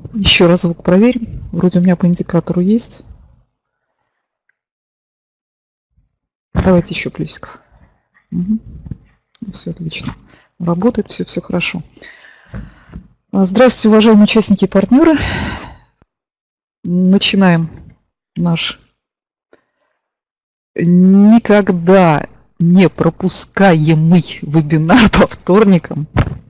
Еще раз звук проверим. Вроде у меня по индикатору есть. Давайте еще плюсиков. Угу. Все отлично. Работает, все хорошо. Здравствуйте, уважаемые участники и партнеры. Начинаем наш никогда не пропускаемый вебинар по вторникам.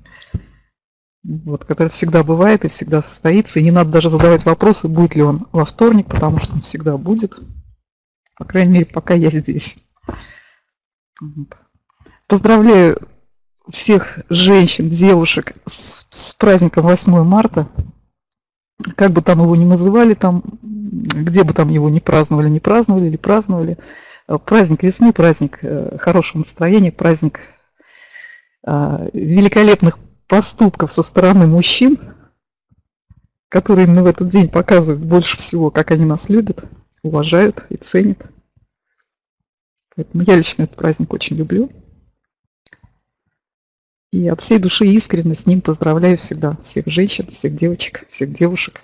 Вот, который всегда бывает и всегда состоится. И не надо даже задавать вопросы, будет ли он во вторник, потому что он всегда будет. По крайней мере, пока я здесь. Вот. Поздравляю всех женщин, девушек с праздником 8 марта. Как бы там его ни называли, там, где бы там его ни праздновали или праздновали. Праздник весны, праздник хорошего настроения, праздник великолепных поступков со стороны мужчин, которые именно в этот день показывают больше всего, как они нас любят, уважают и ценят. Поэтому я лично этот праздник очень люблю. И от всей души искренне с ним поздравляю всегда всех женщин, всех девочек, всех девушек.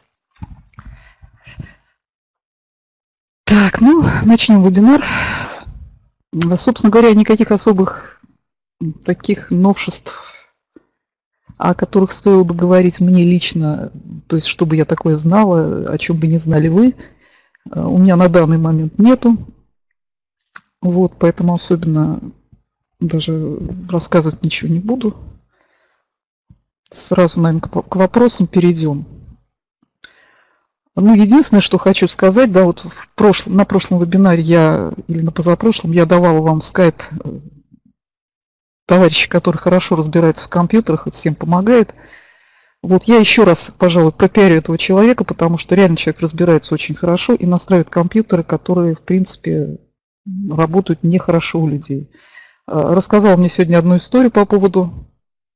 Так, ну, начнем вебинар. Собственно говоря, никаких особых таких новшеств, о которых стоило бы говорить мне лично, то есть чтобы я такое знала, о чем бы не знали вы, у меня на данный момент нету. Вот, поэтому особенно даже рассказывать ничего не буду. Сразу, наверное, к вопросам перейдем. Ну, единственное, что хочу сказать, да, вот на прошлом вебинаре или на позапрошлом я давала вам скайп товарища, который хорошо разбирается в компьютерах и всем помогает. Вот я еще раз, пожалуй, пропиарю этого человека, потому что реально человек разбирается очень хорошо и настраивает компьютеры, которые, в принципе, работают нехорошо у людей. Рассказал мне сегодня одну историю по поводу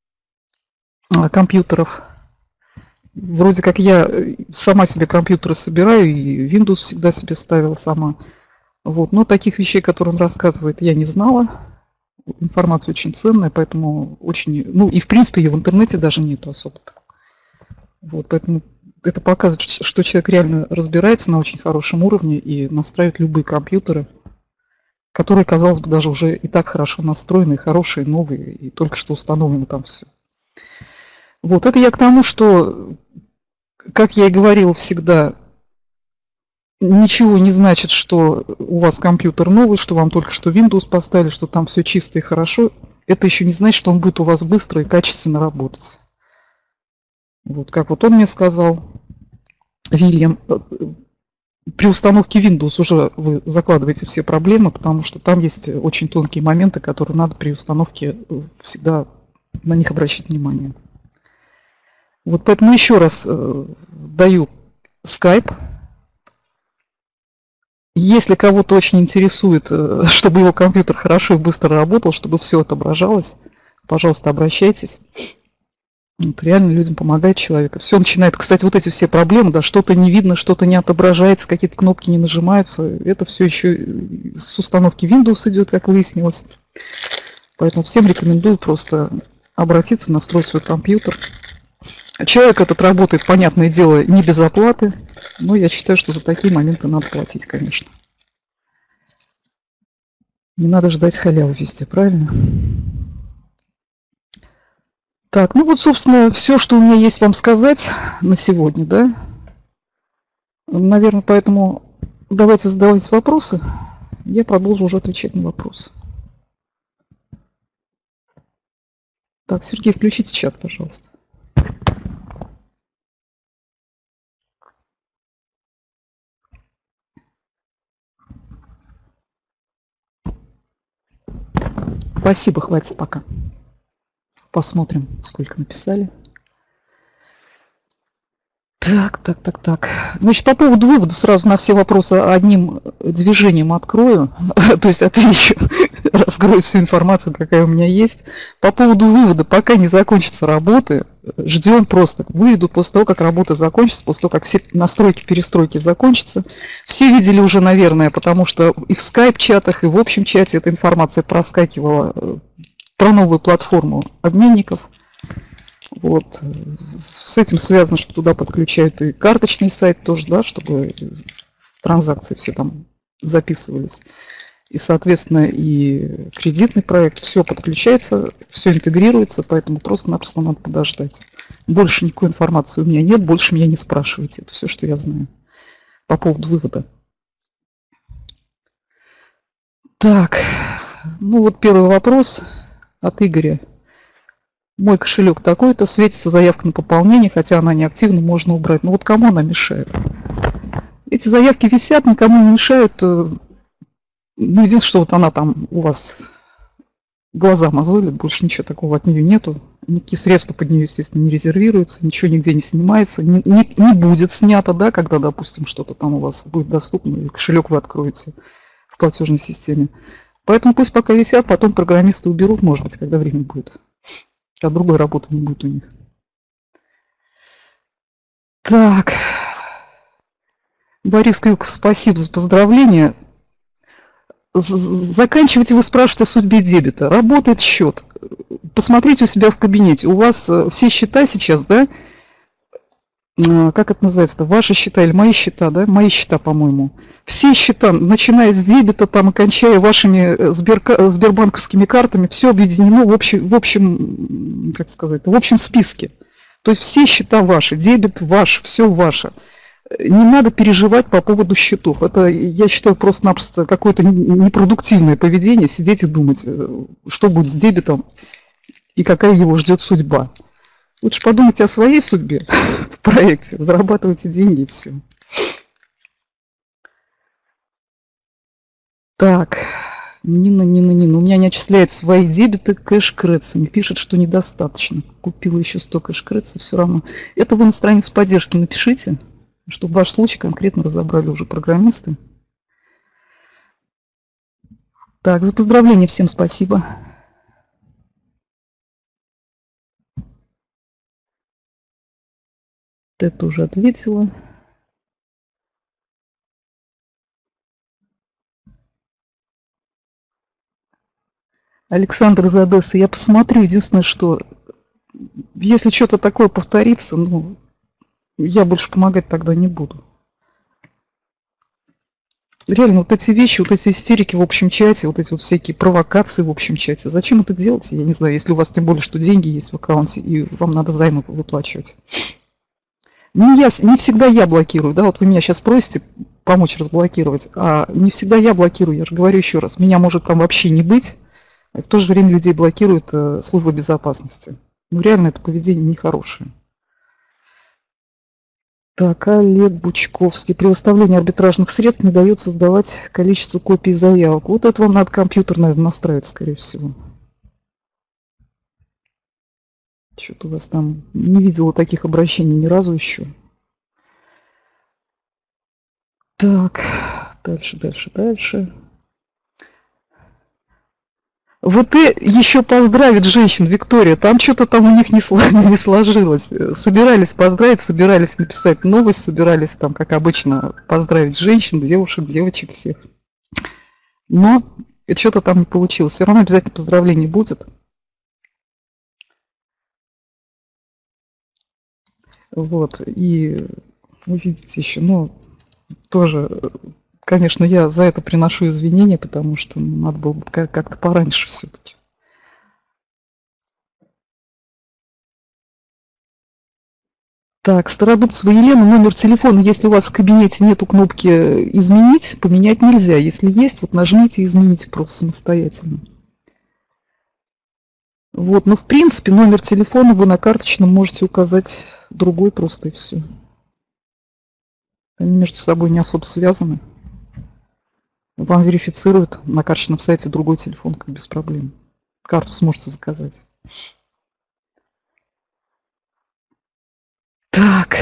компьютеров. Вроде как я сама себе компьютеры собираю, и Windows всегда себе ставила сама. Вот. Но таких вещей, которые он рассказывает, я не знала. Информация очень ценная, поэтому очень... Ну и в принципе ее в интернете даже нету особо-то. Вот, поэтому это показывает, что человек реально разбирается на очень хорошем уровне и настраивает любые компьютеры, которые, казалось бы, даже уже и так хорошо настроены, хорошие, новые, и только что установлено там все. Вот, это я к тому, что, как я и говорила всегда, ничего не значит, что у вас компьютер новый, что вам только что Windows поставили, что там все чисто и хорошо. Это еще не значит, что он будет у вас быстро и качественно работать. Вот, как вот он мне сказал, Вильям, при установке Windows уже вы закладываете все проблемы, потому что там есть очень тонкие моменты, которые надо при установке всегда на них обращать внимание. Вот поэтому еще раз даю Skype. Если кого-то очень интересует, чтобы его компьютер хорошо и быстро работал, чтобы все отображалось, пожалуйста, обращайтесь. Вот, реально людям помогает человек. Все начинает, кстати, вот эти все проблемы, да, что-то не видно, что-то не отображается, какие-то кнопки не нажимаются. Это все еще с установки Windows идет, как выяснилось. Поэтому всем рекомендую просто обратиться, настроить свой компьютер. Человек этот работает, понятное дело, не без оплаты, но я считаю, что за такие моменты надо платить, конечно. Не надо ждать халяву везде, правильно? Так, ну вот, собственно, все, что у меня есть вам сказать на сегодня, да? Наверное, поэтому давайте задавайте вопросы. Я продолжу уже отвечать на вопросы. Так, Сергей, включите чат, пожалуйста. Спасибо, хватит пока. Посмотрим, сколько написали. Так. Значит, по поводу вывода сразу на все вопросы одним движением открою. То есть отвечу, раскрою всю информацию, какая у меня есть. По поводу вывода, пока не закончатся работы, ждем просто. Выведут после того, как работа закончится, после того, как все настройки, перестройки закончатся. Все видели уже, наверное, потому что и в скайп-чатах, и в общем чате эта информация проскакивала про новую платформу обменников. Вот. С этим связано, что туда подключают и карточный сайт тоже, да, чтобы транзакции все там записывались. И, соответственно, и кредитный проект, все подключается, все интегрируется, поэтому просто-напросто надо подождать. Больше никакой информации у меня нет, больше меня не спрашивайте. Это все, что я знаю по поводу вывода. Так, ну вот первый вопрос от Игоря. Мой кошелек такой-то, светится заявка на пополнение, хотя она не активна, можно убрать. Но вот кому она мешает? Эти заявки висят, никому не мешают. Ну, единственное, что вот она там у вас глаза мозолит, больше ничего такого от нее нету. Никакие средства под нее, естественно, не резервируются, ничего нигде не снимается, не будет снято, да, когда, допустим, что-то там у вас будет доступно, или кошелек вы откроете в платежной системе. Поэтому пусть пока висят, потом программисты уберут, может быть, когда время будет. А другой работы не будет у них. Так. Борис Крюков, спасибо за поздравления. Заканчивайте вы спрашивать о судьбе дебета. Работает счет. Посмотрите у себя в кабинете. У вас все счета сейчас, да? Как это называется-то? Ваши счета или мои счета, да? Мои счета, по-моему. Все счета, начиная с дебета там и кончая вашими сбербанковскими картами, все объединено в общем, как сказать, в общем списке. То есть все счета ваши, дебет ваш, все ваше. Не надо переживать по поводу счетов. Это, я считаю, просто-напросто какое-то непродуктивное поведение, сидеть и думать, что будет с дебетом и какая его ждет судьба. Лучше подумайте о своей судьбе в проекте, зарабатывайте деньги и все. Так, Нина. У меня не отчисляют свои дебеты кэш-кредсами. Пишет, что недостаточно. Купила еще 100 кэш-кредсов, все равно. Это вы на страницу поддержки напишите, чтобы ваш случай конкретно разобрали уже программисты. Так, за поздравления всем спасибо. Ты тоже ответила. Александр из Одессы, я посмотрю. Единственное, что если что-то такое повторится, ну, я больше помогать тогда не буду. Реально, вот эти вещи, вот эти истерики в общем чате, вот эти вот всякие провокации в общем чате. Зачем это делать? Я не знаю, если у вас тем более, что деньги есть в аккаунте, и вам надо займы выплачивать. Не всегда я блокирую, да, вот вы меня сейчас просите помочь разблокировать, а не всегда я блокирую, я же говорю еще раз, меня может там вообще не быть, а в то же время людей блокирует служба безопасности. Ну реально это поведение нехорошее. Так, Олег Бучковский. При выставлении арбитражных средств не дает создавать количество копий заявок. Вот это вам надо компьютер, наверное, настраивать, скорее всего. Что-то у вас там не видела таких обращений ни разу еще. Так, дальше. ВТ еще поздравит женщин, Виктория. Там что-то там у них не сложилось. Собирались поздравить, собирались написать новость, собирались там, как обычно, поздравить женщин, девушек, девочек всех. Но что-то там не получилось. Все равно обязательно поздравление будет. Вот, и вы видите еще, ну, тоже, конечно, я за это приношу извинения, потому что надо было бы как-то пораньше все-таки. Так, Стародубцева Елена, номер телефона, если у вас в кабинете нету кнопки «Изменить», поменять нельзя. Если есть, вот нажмите «Изменить» просто самостоятельно. Вот, но в принципе номер телефона вы на карточном можете указать другой просто и все. Они между собой не особо связаны. Вам верифицируют на карточном сайте другой телефон, как без проблем. Карту сможете заказать. Так.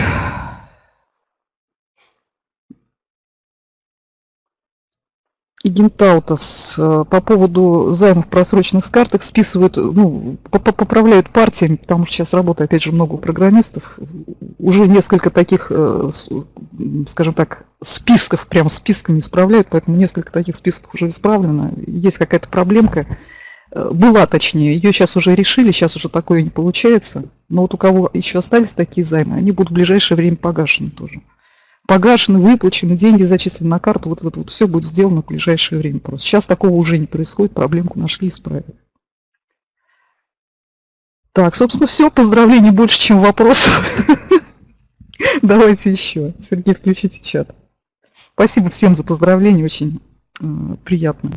Гентаутас по поводу займов просроченных с карток списывают, ну, поправляют партиями, потому что сейчас работает, опять же, много программистов. Уже несколько таких, скажем так, списков, прямо списками исправляют, поэтому несколько таких списков уже исправлено. Есть какая-то проблемка. Была точнее, ее сейчас уже решили, сейчас уже такое не получается. Но вот у кого еще остались такие займы, они будут в ближайшее время погашены тоже. Погашены, выплачены, деньги зачислены на карту, вот все будет сделано в ближайшее время просто. Сейчас такого уже не происходит, проблемку нашли и исправили. Так, собственно, все. Поздравлений больше, чем вопросов. Давайте еще. Сергей, включите чат. Спасибо всем за поздравления, очень приятно.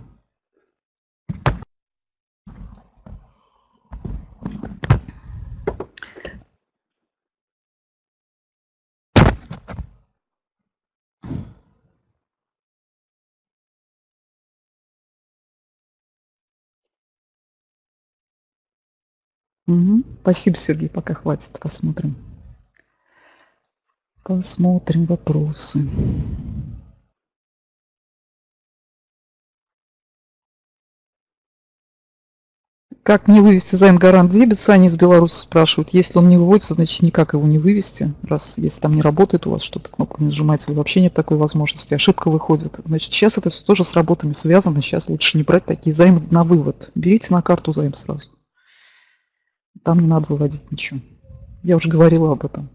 Угу. Спасибо, Сергей, пока хватит. Посмотрим. Посмотрим вопросы. Как мне вывести займ гарант дебет? Саня из Беларуси спрашивают. Если он не выводится, значит никак его не вывести. Раз если там не работает у вас, что-то кнопка не нажимается, или вообще нет такой возможности, ошибка выходит. Значит, сейчас это все тоже с работами связано. Сейчас лучше не брать такие займы на вывод. Берите на карту займ сразу. Там не надо выводить ничего. Я уже говорила об этом.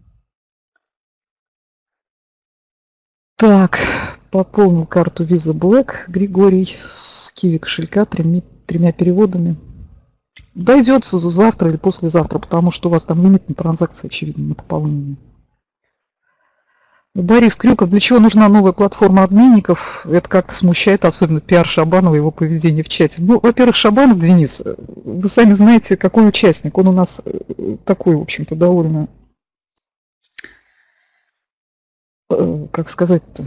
Так, пополнил карту Visa Black Григорий с Kiwi кошелька тремя переводами. Дойдет завтра или послезавтра, потому что у вас там лимит на транзакции, очевидно, на пополнение. Борис Крюков, для чего нужна новая платформа обменников? Это как-то смущает, особенно пиар Шабанова, его поведение в чате. Ну, во-первых, Шабанов Денис, вы сами знаете, какой участник. Он у нас такой, в общем-то, довольно, как сказать-то,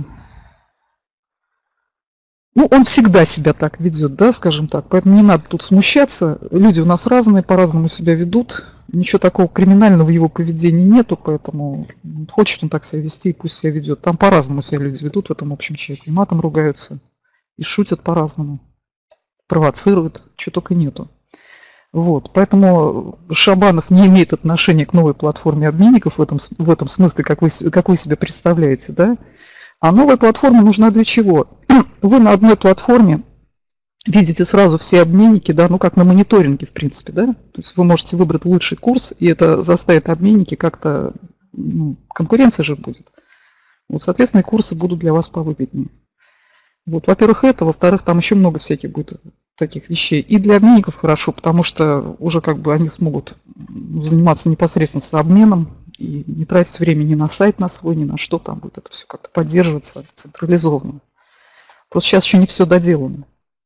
ну, он всегда себя так ведет, да, скажем так. Поэтому не надо тут смущаться. Люди у нас разные, по-разному себя ведут. Ничего такого криминального в его поведении нету, поэтому хочет он так себя вести, и пусть себя ведет. Там по-разному себя люди ведут в этом общем чате. И матом ругаются, и шутят по-разному, провоцируют, чего только нету. Вот, поэтому Шабанов не имеет отношения к новой платформе обменников в этом смысле, как вы себе представляете, да? А новая платформа нужна для чего? Вы на одной платформе видите сразу все обменники, да, ну как на мониторинге, в принципе, да? То есть вы можете выбрать лучший курс, и это заставит обменники как-то, ну, конкуренция же будет. Вот, соответственно, курсы будут для вас повыгоднее. Вот, во-первых, это, во-вторых, там еще много всяких будет таких вещей. И для обменников хорошо, потому что уже как бы они смогут заниматься непосредственно с обменом и не тратить время ни на сайт на свой, ни на что, там будет это все как-то поддерживаться централизованно. Просто сейчас еще не все доделано.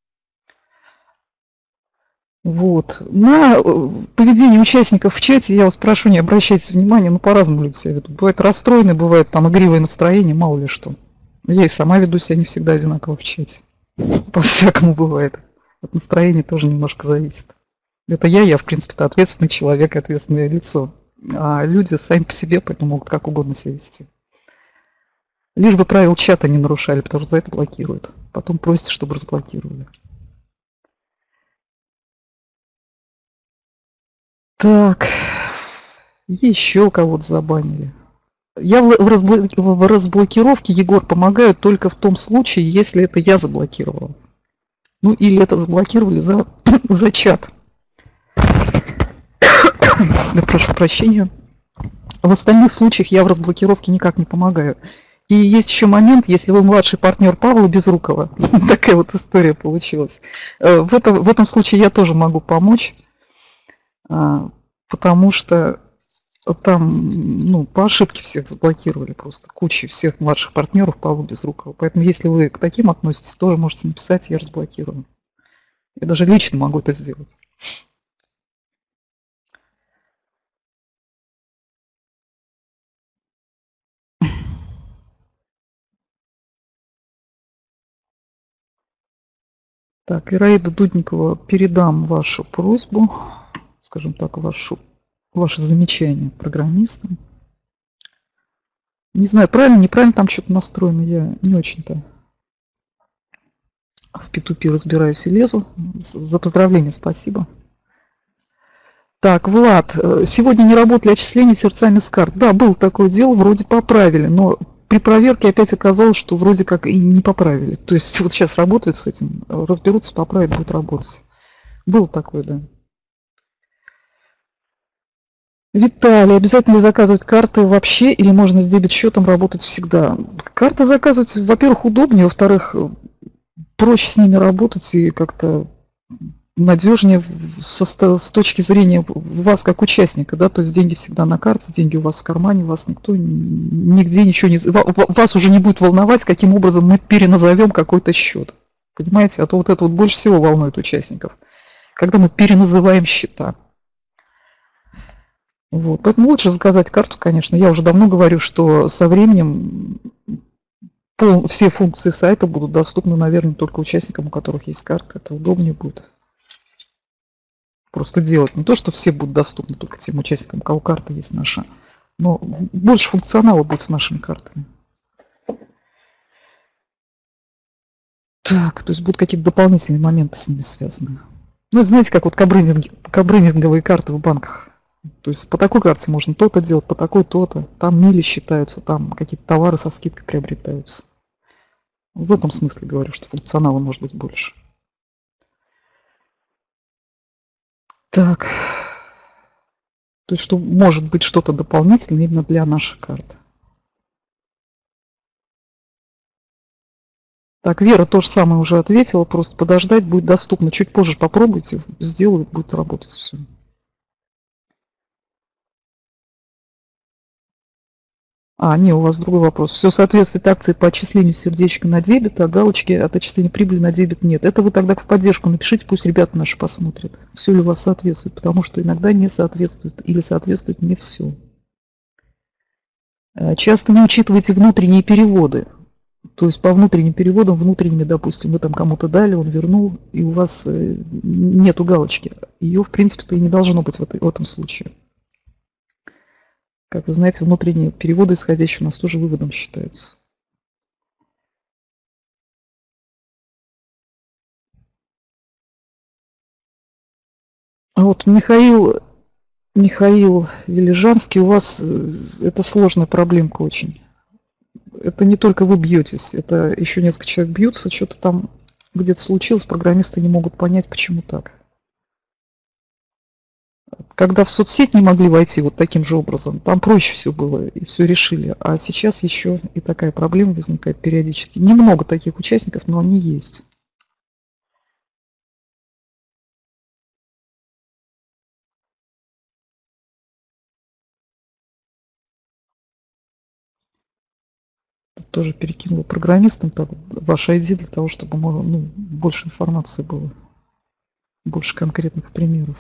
Вот. На поведение участников в чате я вас прошу, не обращайте внимания, ну по-разному люди себя ведут. Бывает расстроенные, бывает там игривое настроение, мало ли что. Я и сама веду себя не всегда одинаково в чате. По-всякому бывает. От настроения тоже немножко зависит. Это я, в принципе-то, ответственный человек, ответственное лицо. А люди сами по себе поэтому могут как угодно себя вести. Лишь бы правил чата не нарушали, потому что за это блокируют. Потом просят, чтобы разблокировали. Так, еще кого-то забанили. Я в разблокировке, Егор, помогаю только в том случае, если это я заблокировала. Ну или это заблокировали за чат. Я прошу прощения. В остальных случаях я в разблокировке никак не помогаю. И есть еще момент, если вы младший партнер Павла Безрукова, такая вот история получилась. В этом случае я тоже могу помочь, потому что там, ну, по ошибке всех заблокировали просто, куча всех младших партнеров Павла Безрукова. Поэтому если вы к таким относитесь, тоже можете написать, я разблокирую. Я даже лично могу это сделать. Так, Ираида Дудникова, передам вашу просьбу, скажем так, ваше замечание программистам. Не знаю, правильно, неправильно там что-то настроено, я не очень-то в P2P разбираюсь и лезу. За поздравление спасибо. Так, Влад, сегодня не работали отчисления сердцами с карт. Да, было такое дело, вроде поправили, но при проверке опять оказалось, что вроде как и не поправили. То есть вот сейчас работают с этим, разберутся, поправят, будут работать. Было такое, да. Виталий, обязательно ли заказывать карты вообще или можно с дебет-счетом работать всегда? Карты заказывать, во-первых, удобнее, во-вторых, проще с ними работать и как-то надежнее с точки зрения вас как участника, да, то есть деньги всегда на карте, деньги у вас в кармане, вас никто нигде ничего не... Вас уже не будет волновать, каким образом мы переназовем какой-то счет. Понимаете? А то вот это вот больше всего волнует участников, когда мы переназываем счета. Вот. Поэтому лучше заказать карту, конечно. Я уже давно говорю, что со временем все функции сайта будут доступны, наверное, только участникам, у которых есть карта. Это удобнее будет просто делать. Не то, что все будут доступны только тем участникам, у кого карта есть наша, но больше функционала будет с нашими картами. Так, то есть будут какие-то дополнительные моменты с ними связаны. Ну, знаете, как вот кабрендинговые карты в банках. То есть по такой карте можно то-то делать, по такой то-то. Там мили считаются, там какие-то товары со скидкой приобретаются. В этом смысле говорю, что функционала может быть больше. Так. То есть, что может быть что-то дополнительное именно для нашей карты. Так, Вера то же самое уже ответила, просто подождать будет доступно. Чуть позже попробуйте, сделают, будет работать все. Не, у вас другой вопрос. Все соответствует акции по отчислению сердечка на дебет, а галочки от отчисления прибыли на дебет нет. Это вы тогда в поддержку напишите, пусть ребята наши посмотрят, все ли у вас соответствует, потому что иногда не соответствует или соответствует не все. Часто не учитывайте внутренние переводы. То есть по внутренним переводам, внутренними, допустим, вы там кому-то дали, он вернул, и у вас нету галочки. Ее, в принципе-то, и не должно быть в этом случае. Как вы знаете, внутренние переводы, исходящие у нас тоже выводом считаются. А вот Михаил Велижанский, у вас это сложная проблемка очень. Это не только вы бьетесь, это еще несколько человек бьются, что-то там где-то случилось, программисты не могут понять, почему так. Когда в соцсеть не могли войти вот таким же образом, там проще все было и все решили. А сейчас еще и такая проблема возникает периодически. Немного таких участников, но они есть. Тоже перекинула программистам так, ваш ID для того, чтобы больше информации было, больше конкретных примеров.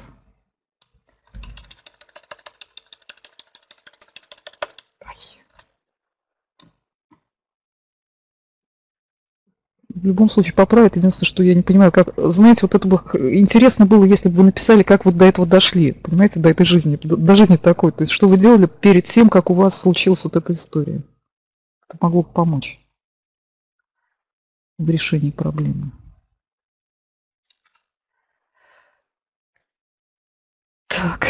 В любом случае поправят. Единственное, что я не понимаю, как... Знаете, вот это бы интересно было, если бы вы написали, как вот до этого дошли. Понимаете, до этой жизни, до жизни такой. То есть, что вы делали перед тем, как у вас случилась вот эта история. Это могло бы помочь в решении проблемы. Так.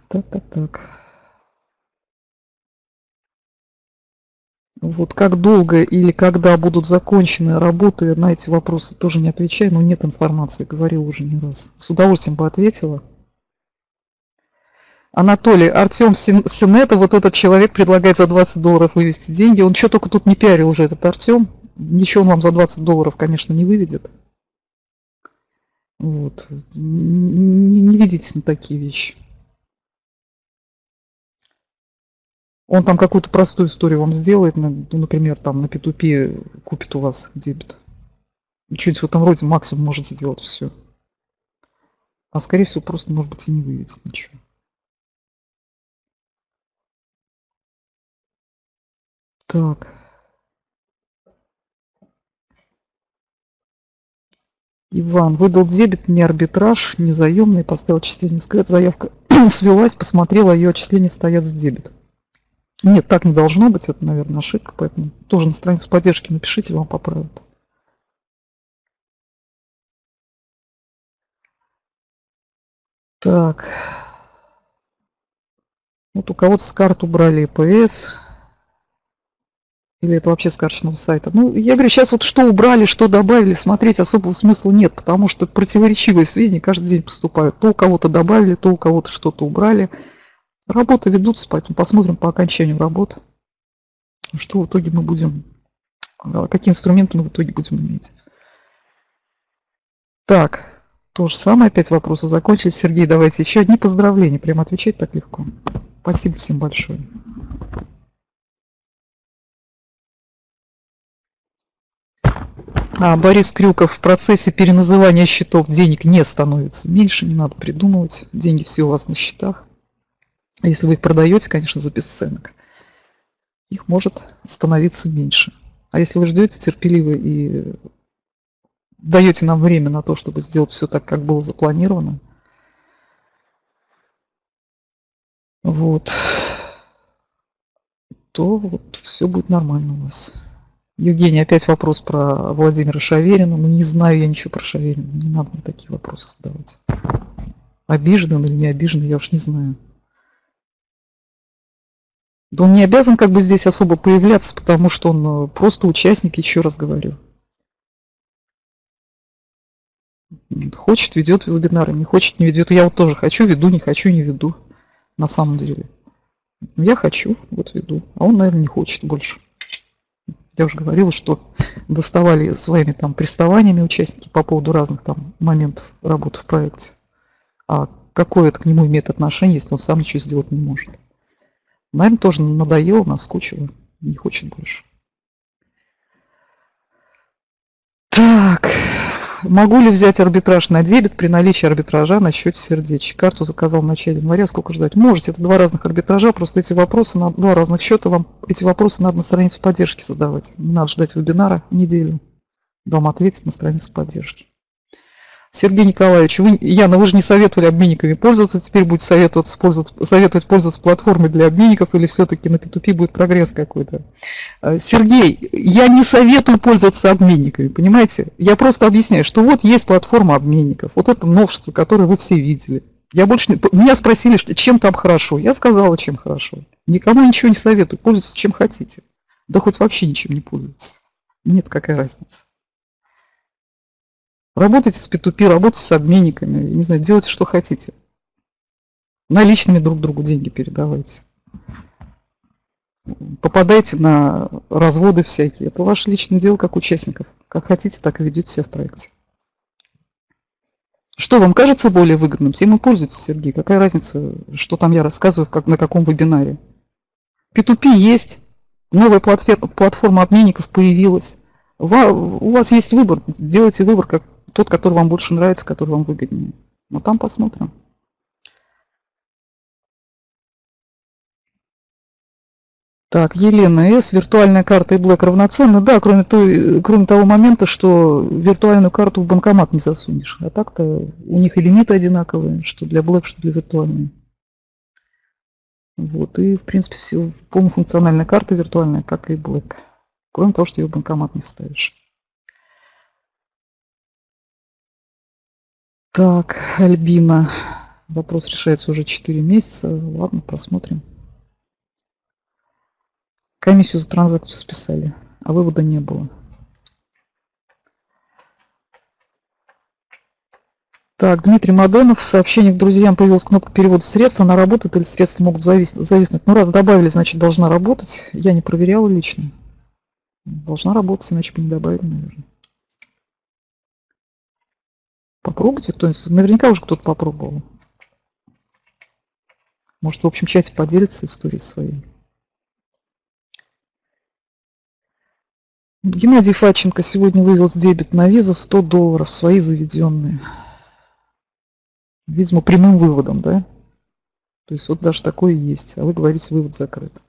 Вот как долго или когда будут закончены работы, на эти вопросы тоже не отвечаю, но нет информации, говорил уже не раз. С удовольствием бы ответила. Анатолий, Артем Синета, вот этот человек предлагает за $20 вывести деньги. Он что только тут не пиарил уже, этот Артем. Ничего он вам за $20, конечно, не выведет. Вот. Не ведитесь на такие вещи. Он там какую-то простую историю вам сделает, например, там на P2P купит у вас дебет. Чуть в этом роде максимум может сделать все. А скорее всего просто, может быть, и не выведет ничего. Так. Иван, выдал дебет, не арбитраж, не заемный, поставил отчисление скрыт, заявка свелась, посмотрела, ее отчисления стоят с дебет. Нет, так не должно быть, это, наверное, ошибка, поэтому тоже на страницу поддержки напишите, вам поправят. Так. Вот у кого-то с карт убрали EPS. Или это вообще с карточного сайта? Ну, я говорю, сейчас вот что убрали, что добавили, смотреть особого смысла нет, потому что противоречивые сведения каждый день поступают. То у кого-то добавили, то у кого-то что-то убрали. Работы ведутся, поэтому посмотрим по окончанию работы, что в итоге мы будем, какие инструменты мы в итоге будем иметь. Так, то же самое, опять вопросы закончились. Сергей, давайте еще одни поздравления. Прямо отвечать так легко. Спасибо всем большое. Борис Крюков: в процессе переназывания счетов денег не становится меньше, не надо придумывать. Деньги все у вас на счетах. Если вы их продаете, конечно, за бесценок, их может становиться меньше. А если вы ждете терпеливо и даете нам время на то, чтобы сделать все так, как было запланировано, вот, то вот все будет нормально у вас. Евгений, опять вопрос про Владимира Шаверина. Ну, не знаю я ничего про Шаверина. Не надо мне такие вопросы задавать. Обижен он или не обижен, я уж не знаю. Да он не обязан как бы здесь особо появляться, потому что он просто участник, еще раз говорю. Хочет, ведет вебинары, не хочет, не ведет. Я вот тоже хочу, веду, не хочу, не веду. На самом деле. Я хочу, вот веду. А он, наверное, не хочет больше. Я уже говорила, что доставали своими там приставаниями участники по поводу разных там моментов работы в проекте. А какое это к нему имеет отношение, если он сам ничего сделать не может? Наверное, тоже надоело, наскучило, не хочет больше. Так, могу ли взять арбитраж на дебет при наличии арбитража на счете сердечек? Карту заказал в начале января, сколько ждать? Можете, это два разных арбитража, просто эти вопросы на два разных счета, вам эти вопросы надо на страницу поддержки задавать. Не надо ждать вебинара неделю, вам ответить на странице поддержки. Сергей Николаевич, Яна, вы же не советовали обменниками пользоваться, теперь будете советовать пользоваться платформой для обменников, или все-таки на P2P будет прогресс какой-то? Сергей, я не советую пользоваться обменниками, понимаете? Я просто объясняю, что вот есть платформа обменников, вот это новшество, которое вы все видели. Меня спросили, чем там хорошо. Я сказала, чем хорошо. Никому ничего не советую, пользуйтесь чем хотите. Да хоть вообще ничем не пользуйтесь. Нет, какая разница. Работайте с P2P, работайте с обменниками, не знаю, делайте, что хотите. Наличными друг другу деньги передавайте. Попадайте на разводы всякие. Это ваше личное дело как участников. Как хотите, так и ведете себя в проекте. Что вам кажется более выгодным? Тем и пользуйтесь, Сергей. Какая разница, что там я рассказываю, на каком вебинаре? P2P есть, новая платформа обменников появилась. У вас есть выбор. Делайте выбор, как тот, который вам больше нравится, который вам выгоднее. Но там посмотрим. Так, Елена С. Виртуальная карта и Black равноценны. Да, кроме того момента, что виртуальную карту в банкомат не засунешь. А так-то у них и лимиты одинаковые, что для Black, что для виртуальной. Вот, и в принципе все полнофункциональная карта виртуальная, как и Black. Кроме того, что ее в банкомат не вставишь. Так, Альбина. Вопрос решается уже 4 месяца. Ладно, посмотрим. Комиссию за транзакцию списали, а вывода не было. Так, Дмитрий Маденов. В сообщениях к друзьям появилась кнопка перевода средств. Она работает или средства могут зависнуть? Ну, раз добавили, значит, должна работать. Я не проверяла лично. Должна работать, иначе бы не добавили, наверное. Попробуйте кто-нибудь. Наверняка уже кто-то попробовал. Может, в общем чате поделиться историей своей. Геннадий Фадченко сегодня вывел дебет на визу $100, свои заведенные. Видимо, прямым выводом, да? То есть вот даже такое есть. А вы говорите, вывод закрыт.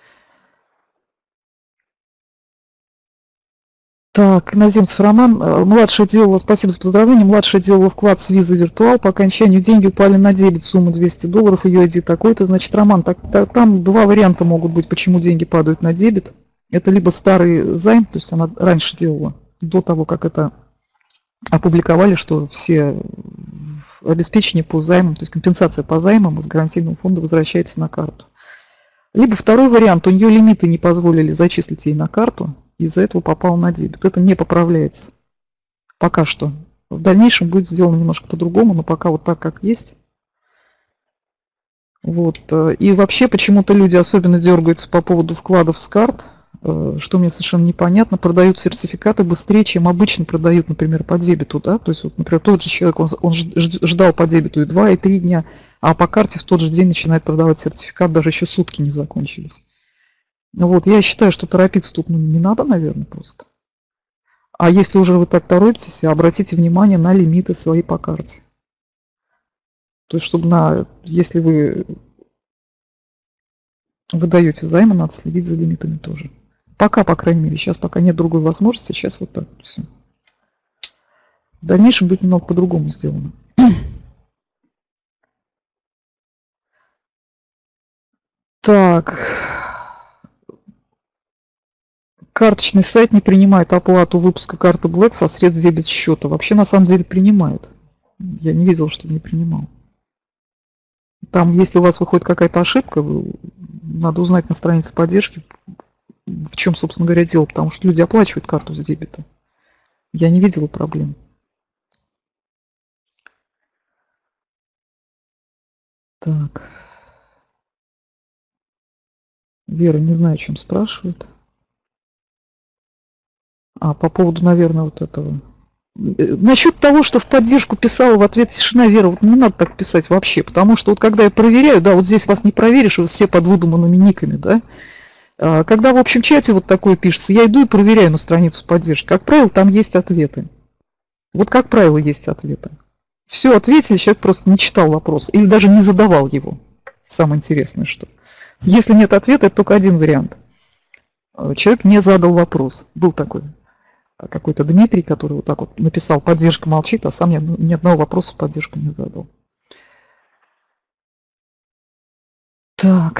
Так, Иноземцев Роман. Младшая делала, спасибо за поздравление, младшая делала вклад с визы Виртуал. По окончанию деньги упали на дебет, сумма $200, ее ID такой-то. Значит, Роман, там два варианта могут быть, почему деньги падают на дебет. Это либо старый займ, то есть она раньше делала, до того, как это опубликовали, что все обеспечения по займам, то есть компенсация по займам из гарантийного фонда возвращается на карту. Либо второй вариант, у нее лимиты не позволили зачислить ей на карту, из-за этого попал на дебет. Это не поправляется. Пока что. В дальнейшем будет сделано немножко по-другому, но пока вот так, как есть. Вот. И вообще почему-то люди особенно дергаются по поводу вкладов с карт, что мне совершенно непонятно. Продают сертификаты быстрее, чем обычно продают, например, по дебету. Да? То есть, вот, например, тот же человек, он ждал по дебету и 2, и 3 дня, а по карте в тот же день начинает продавать сертификат, даже еще сутки не закончились. Вот. Я считаю, что торопиться тут не надо, наверное, просто. А если уже вы так торопитесь, обратите внимание на лимиты свои по карте. То есть, чтобы если вы выдаете займы, надо следить за лимитами тоже. Пока, по крайней мере, сейчас пока нет другой возможности, сейчас вот так все. В дальнейшем будет немного по-другому сделано. Так. Карточный сайт не принимает оплату выпуска карты Black со средств дебет счета. Вообще, на самом деле, принимает. Я не видел, что не принимал. Там, если у вас выходит какая-то ошибка, надо узнать на странице поддержки, в чем, собственно говоря, дело. Потому что люди оплачивают карту с дебета. Я не видела проблем. Так. Вера, не знаю, о чем спрашивает. А, по поводу, наверное, вот этого. Насчет того, что в поддержку писала в ответ тишина, Вера, вот не надо так писать вообще, потому что вот когда я проверяю, да, вот здесь вас не проверишь, вы все под выдуманными никами, да. Когда в общем чате вот такое пишется, я иду и проверяю на страницу поддержки. Как правило, там есть ответы. Вот как правило есть ответы. Все ответили, человек просто не читал вопрос или даже не задавал его. Самое интересное, что. Если нет ответа, это только один вариант. Человек не задал вопрос. Был такой какой-то Дмитрий, который вот так вот написал «поддержка молчит», а сам ни одного вопроса в поддержку не задал. Так.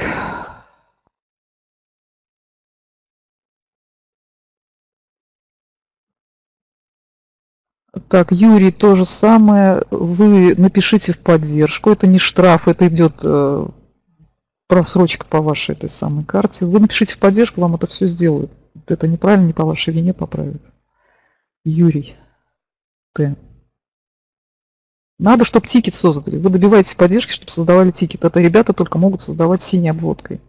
Так, Юрий, то же самое. Вы напишите в поддержку. Это не штраф, это идет просрочка по вашей этой самой карте. Вы напишите в поддержку, вам это все сделают. Это неправильно, не по вашей вине поправят. Юрий Т. Надо, чтобы тикет создали. Вы добиваетесь поддержки, чтобы создавали тикет. Это ребята только могут создавать синей обводкой.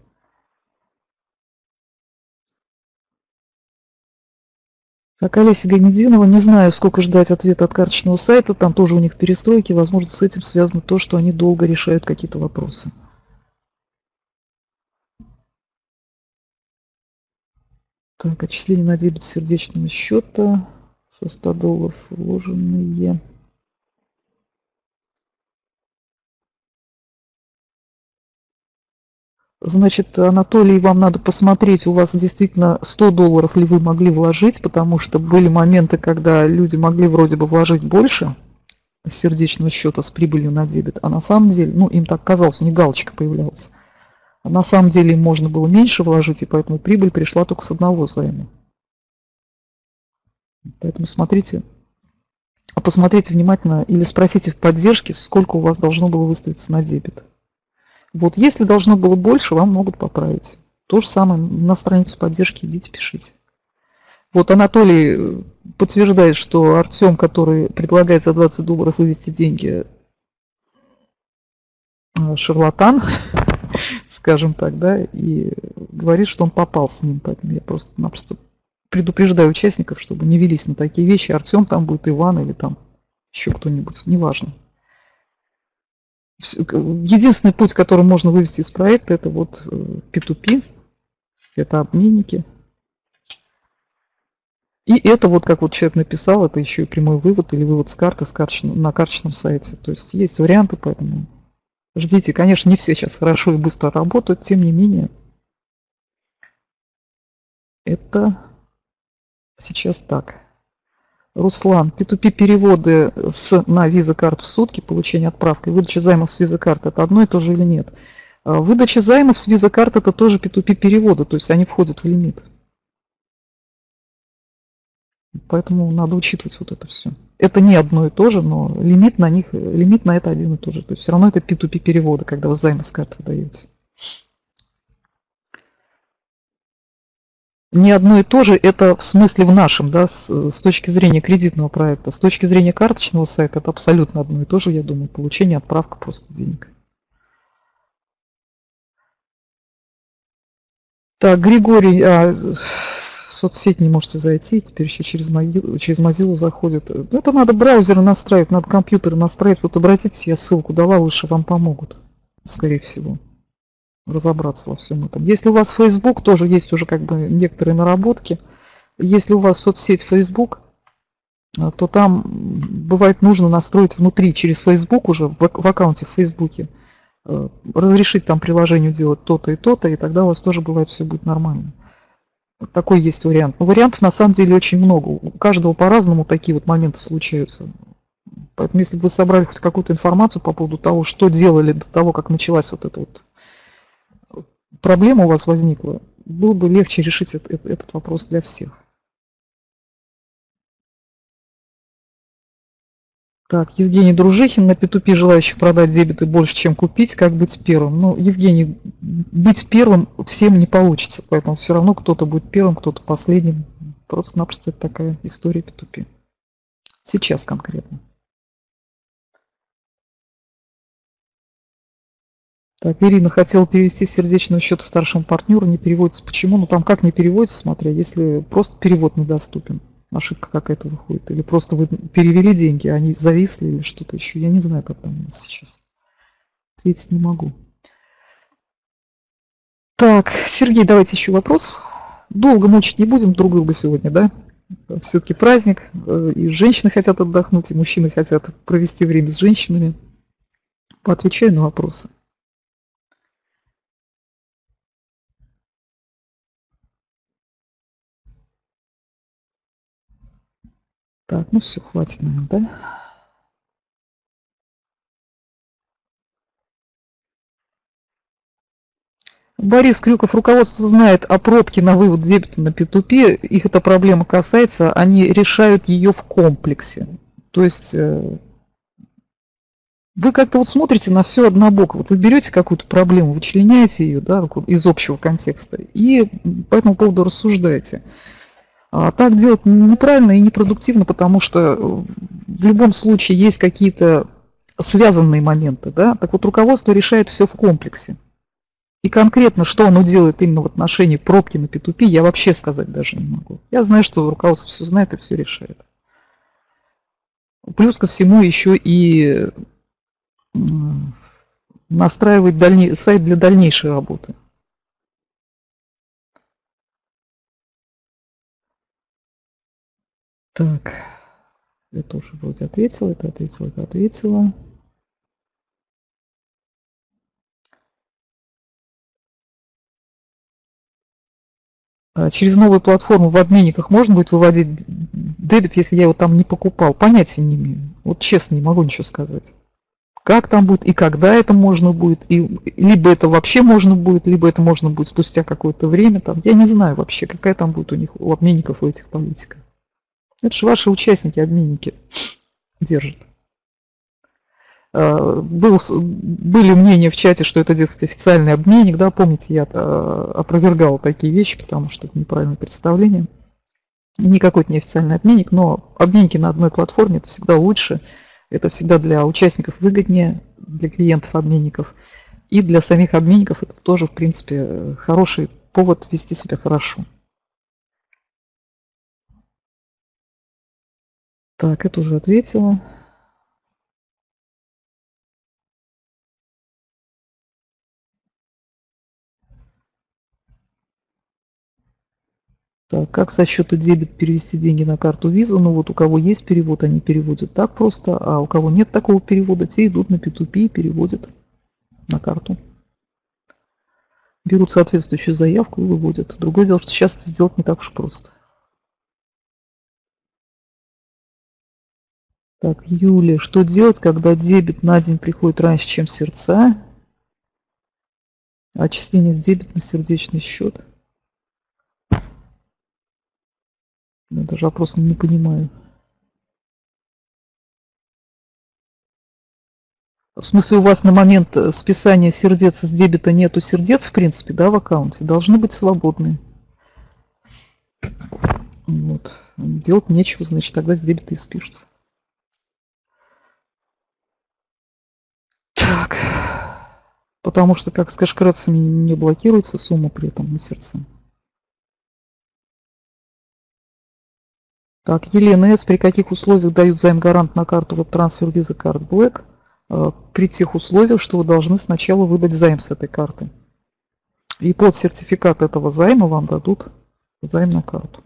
Так, Олеся Гайнединова, не знаю, сколько ждать ответа от карточного сайта. Там тоже у них перестройки. Возможно, с этим связано то, что они долго решают какие-то вопросы. Так, отчисление на дебет сердечного счета со $100 вложенные. Значит, Анатолий, вам надо посмотреть, у вас действительно $100 ли вы могли вложить, потому что были моменты, когда люди могли вроде бы вложить больше с сердечного счета с прибылью на дебет, а на самом деле, ну, им так казалось, у них галочка появлялась. А на самом деле им можно было меньше вложить, и поэтому прибыль пришла только с одного займа. Поэтому смотрите, посмотрите внимательно или спросите в поддержке, сколько у вас должно было выставиться на дебет. Вот, если должно было больше, вам могут поправить. То же самое на страницу поддержки идите, пишите. Вот Анатолий подтверждает, что Артем, который предлагает за $20 вывести деньги, шарлатан, скажем так, да, и говорит, что он попал с ним. Поэтому я просто-напросто предупреждаю участников, чтобы не велись на такие вещи. Артем там будет, Иван или там еще кто-нибудь, неважно. Единственный путь, который можно вывести из проекта, это вот P2P, это обменники. И это вот, как вот человек написал, это еще и прямой вывод или вывод с карты на карточном сайте. То есть есть варианты, поэтому ждите. Конечно, не все сейчас хорошо и быстро работают, тем не менее, это сейчас так. Руслан, P2P переводы на Visa карту в сутки, получение отправки, выдача займов с Visa карты, это одно и то же или нет? Выдача займов с Visa карты это тоже P2P переводы, то есть они входят в лимит. Поэтому надо учитывать вот это все. Это не одно и то же, но лимит на них, лимит на это один и тот же. То есть все равно это P2P переводы, когда вы займы с карты даете. Не одно и то же, это в смысле в нашем, да, с точки зрения кредитного проекта. С точки зрения карточного сайта это абсолютно одно и то же, я думаю, получение, отправка просто денег. Так, Григорий, в соцсеть не можете зайти, теперь еще через Mozilla заходит. Ну, это надо браузеры настраивать, надо компьютеры настраивать. Вот обратитесь, я ссылку дала, лучше вам помогут, скорее всего, разобраться во всем этом. Если у вас Facebook, тоже есть уже как бы некоторые наработки. Если у вас соцсеть Facebook, то там бывает нужно настроить внутри, через Facebook уже, в аккаунте в Фейсбуке, разрешить там приложению делать то-то, и тогда у вас тоже бывает все будет нормально. Такой есть вариант. Но вариантов на самом деле очень много. У каждого по-разному такие вот моменты случаются. Поэтому если бы вы собрали хоть какую-то информацию по поводу того, что делали до того, как началась вот эта вот проблема у вас возникла, было бы легче решить этот вопрос для всех. Так, Евгений Дружихин, на P2P желающих продать дебеты больше, чем купить, как быть первым? Ну, Евгений, быть первым всем не получится, поэтому все равно кто-то будет первым, кто-то последним. Просто-напросто это такая история P2P. Сейчас конкретно. Так, Ирина хотела перевести с сердечного счета старшему партнеру, не переводится. Почему? Ну там как не переводится, смотря, если просто перевод недоступен. Ошибка какая-то выходит. Или просто вы перевели деньги, они зависли или что-то еще. Я не знаю, как там у нас сейчас. Ответить не могу. Так, Сергей, давайте еще вопрос. Долго мучить не будем друг друга сегодня, да? Все-таки праздник, и женщины хотят отдохнуть, и мужчины хотят провести время с женщинами. Поотвечаю на вопросы. Так, ну все, хватит, наверное, да? Борис Крюков, руководство знает о пробке на вывод дебета на P2P, их эта проблема касается, они решают ее в комплексе. То есть вы как-то вот смотрите на все однобоко. Вот вы берете какую-то проблему, вычленяете ее, да, из общего контекста и по этому поводу рассуждаете. А так делать неправильно и непродуктивно, потому что в любом случае есть какие-то связанные моменты. Да? Так вот, руководство решает все в комплексе. И конкретно, что оно делает именно в отношении пробки на P2P, я вообще сказать даже не могу. Я знаю, что руководство все знает и все решает. Плюс ко всему еще и настраивает сайт для дальнейшей работы. Так, это уже вроде ответила, это ответила. Через новую платформу в обменниках можно будет выводить дебет, если я его там не покупал? Понятия не имею. Вот честно, не могу ничего сказать. Как там будет и когда это можно будет, и либо это вообще можно будет, либо это можно будет спустя какое-то время. Там, я не знаю вообще, какая там будет у них, у обменников, у этих политиков. Это же ваши участники, обменники держат. Были мнения в чате, что это, дескать, официальный обменник. Да, помните, я опровергал такие вещи, потому что это неправильное представление. Никакой это не официальный обменник, но обменники на одной платформе это всегда лучше. Это всегда для участников выгоднее, для клиентов обменников. И для самих обменников это тоже, в принципе, хороший повод вести себя хорошо. Так, это уже ответила. Так, как со счета дебет перевести деньги на карту Visa? Ну вот у кого есть перевод, они переводят так просто, а у кого нет такого перевода, те идут на P2P и переводят на карту. Берут соответствующую заявку и выводят. Другое дело, что сейчас это сделать не так уж просто. Так, Юлия, что делать, когда дебет на день приходит раньше, чем сердца? Отчисление с дебет на сердечный счет? Я даже вопрос не понимаю. В смысле, у вас на момент списания сердец с дебета нету сердец, в принципе, да, в аккаунте? Должны быть свободные. Вот. Делать нечего, значит, тогда с дебета и спишутся. Так. Потому что, как с кэшкредсами не блокируется сумма при этом на сердце. Так, Елена С. При каких условиях дают займ-гарант на карту WebTransfer Visa Card Black? При тех условиях, что вы должны сначала выдать займ с этой карты. И под сертификат этого займа вам дадут займ на карту.